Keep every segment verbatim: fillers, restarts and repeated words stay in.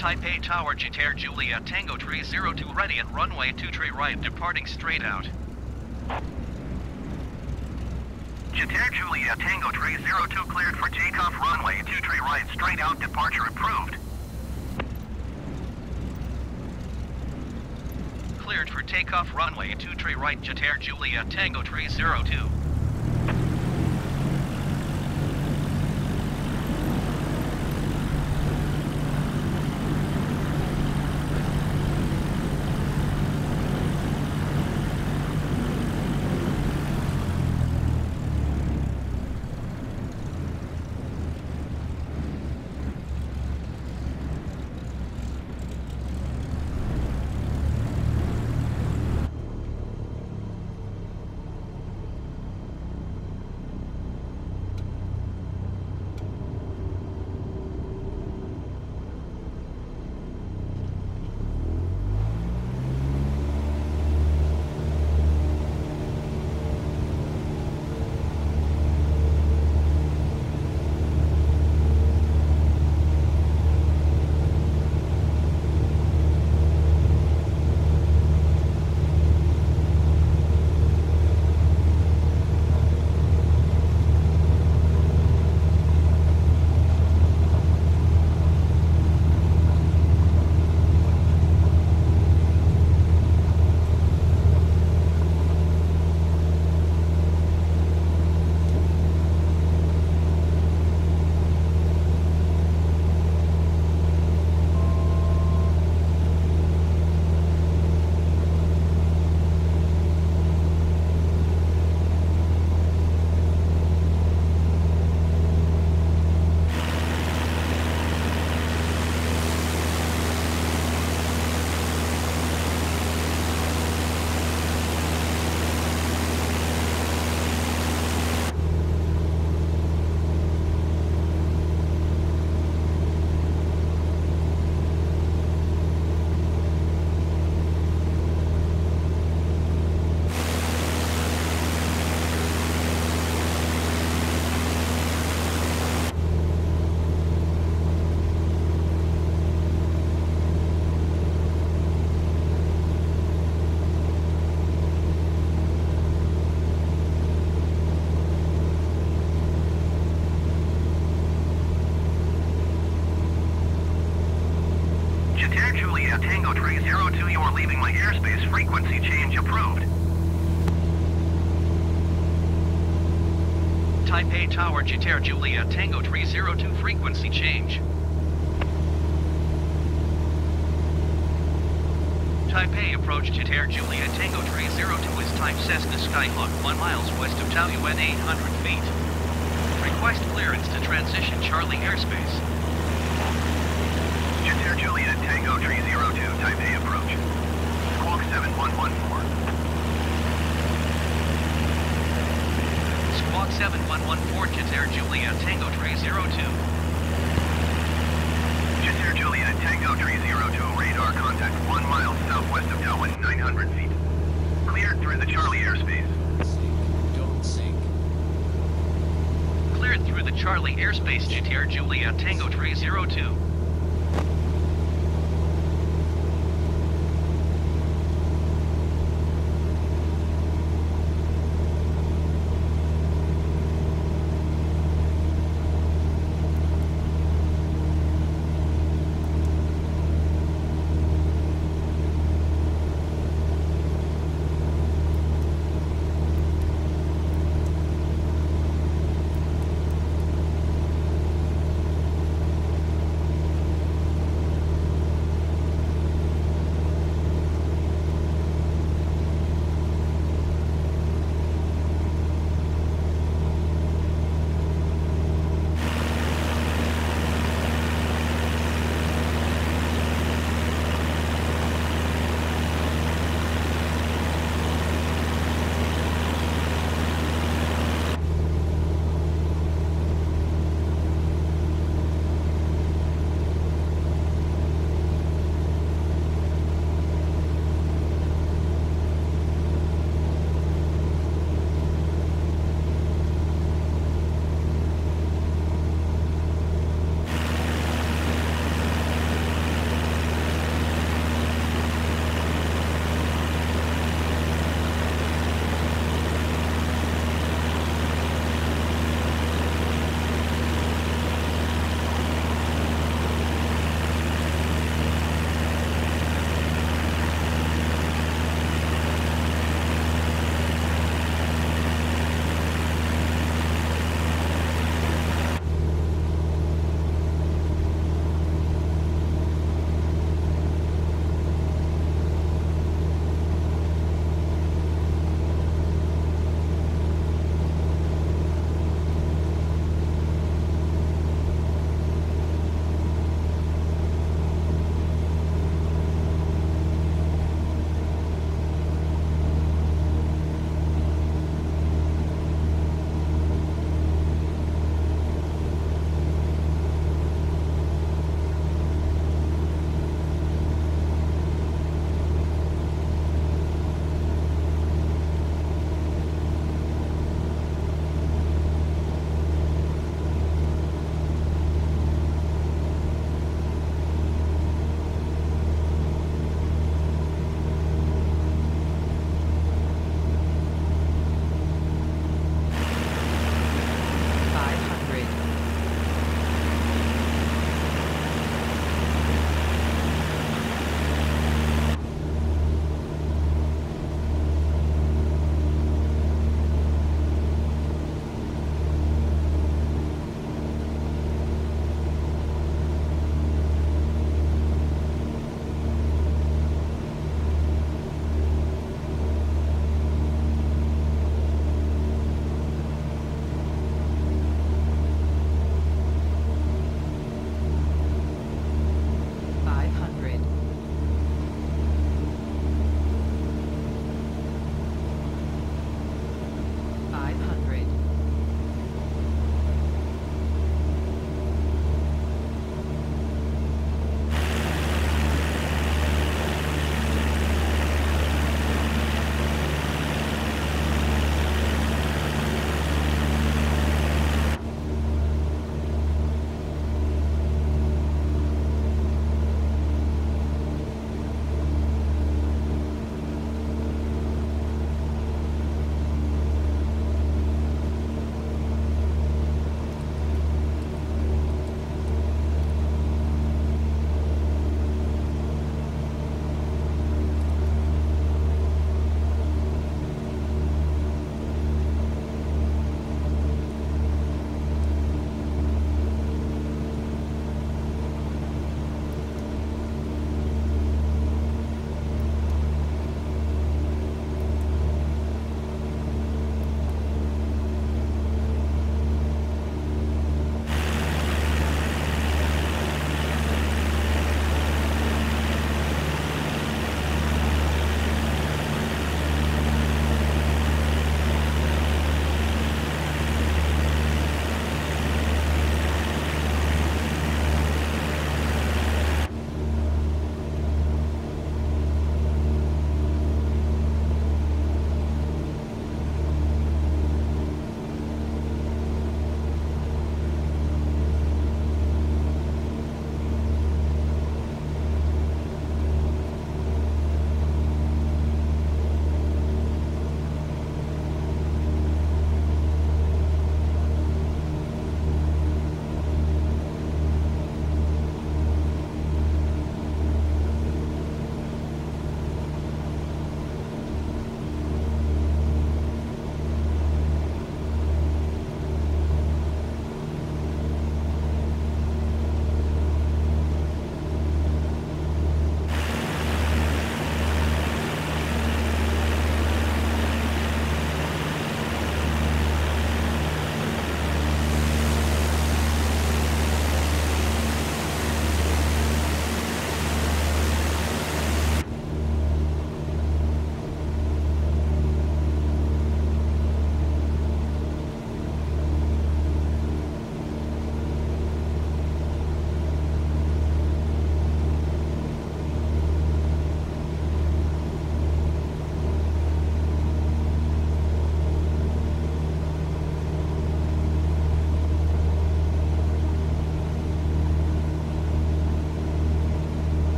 Taipei Tower, Jetair Juliet Tango Tree zero two ready at runway two tree right, departing straight out. Jetair Juliet Tango Tree zero two cleared for takeoff, runway two tree right, straight out, departure approved. Cleared for takeoff, runway two tree right, Jetair Juliet Tango Tree zero two. Tango Tree zero two, you are leaving my airspace. Frequency change approved. Taipei Tower, Jetair Juliet Tango Tree zero two, frequency change. Taipei approach Jetair Juliet Tango Tree zero two is type Cessna Skyhawk, one miles west of Taoyuan, eight hundred feet. Request clearance to transition Charlie airspace. Jetair Juliet Tango Tree zero two, Taipei approach. Squawk seven one one four. Squawk seven one one four, Jetair Juliet Tango Tree zero two. Jetair Juliet Tango Tree zero two, radar contact one mile southwest of Taoyuan, nine hundred feet. Cleared through the Charlie airspace. Sink, don't sink. Cleared through the Charlie airspace, Jetair Juliet Tango Tree zero two.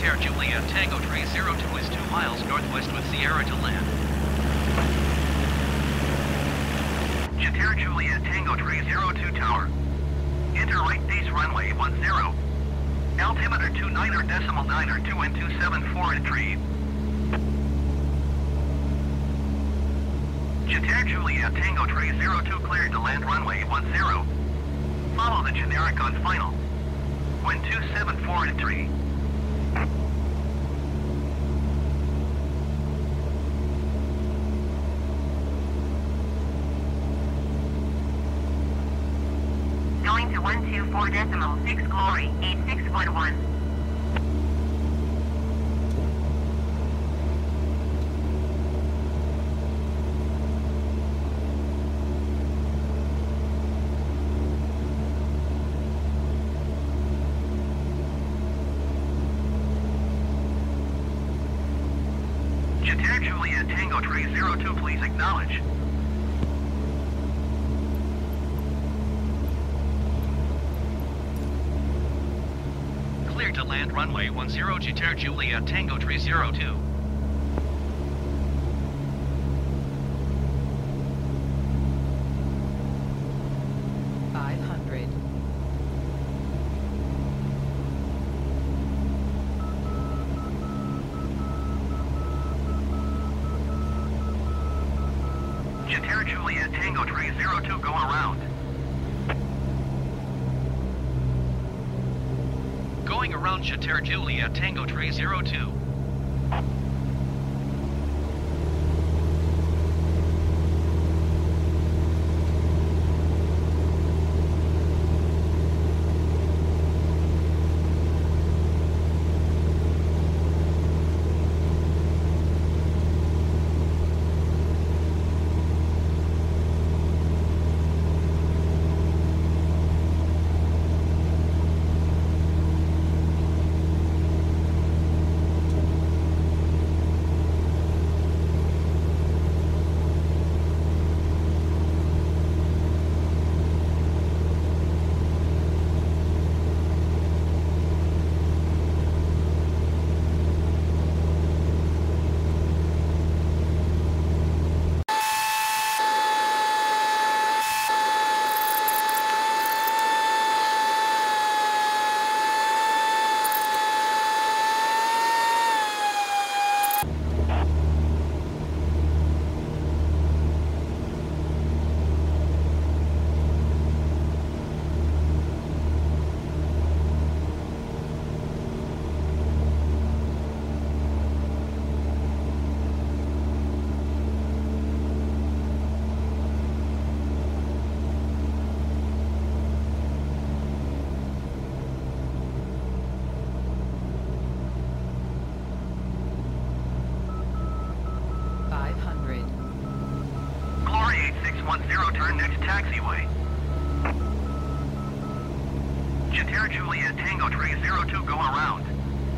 Jater Juliet Tango Tree zero two is two miles northwest with Sierra to land. Jater Juliet Tango Tree zero two Tower. Enter right base runway one zero. Altimeter two nine or decimal nine or two and two seven four retrieve. Jater Juliet Tango Tree zero two cleared to land runway one zero. Follow the generic on final. Wind two seven four retrieve. Going to one two four decimal six glory eight six one one. Jater Juliet Tango Tree zero two, please acknowledge. Cleared to land runway one zero Jater Juliet Tango Tree zero two. five hundred. Jater Juliet Tango Tree zero two, go around. Going around Jater Juliet Tango Tree zero two. five hundred. Glory eight six one zero, turn next taxiway. Jater Juliet Tango Tree zero two, go around.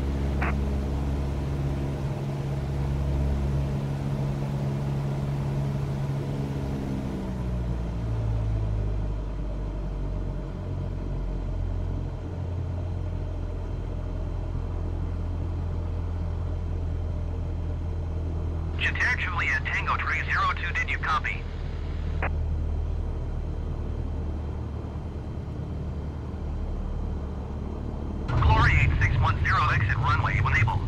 Jater Juliet Tango Tree zero two, did you copy? Glory eight six one zero, exit runway enable.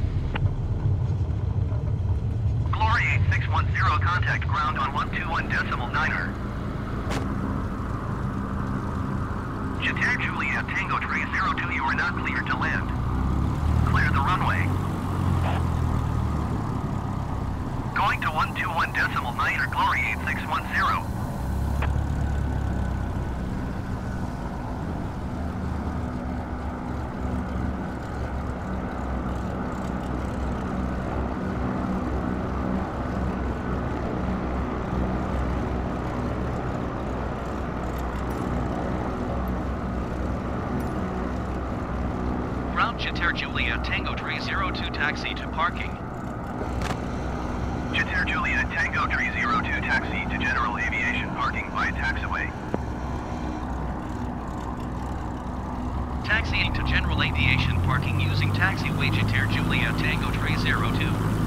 Glory eight six one zero, contact ground on one two one decimal niner. Jater Juliet Tango Tree zero two, you are not cleared to land. Clear the runway. Going to one two one decimal niner, Glory eight six one zero. Ground Jater Juliet Tango Tree zero two taxi to parking. Jater Juliet Tango Tree zero two, taxi to General Aviation, parking by taxiway. Taxiing to general aviation parking using taxiway Jetair Julia Tango Tray zero two.